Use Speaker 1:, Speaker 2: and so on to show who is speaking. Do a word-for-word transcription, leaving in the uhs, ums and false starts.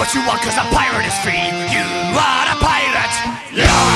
Speaker 1: what you want cause a pirate is free. You are a pirate! You're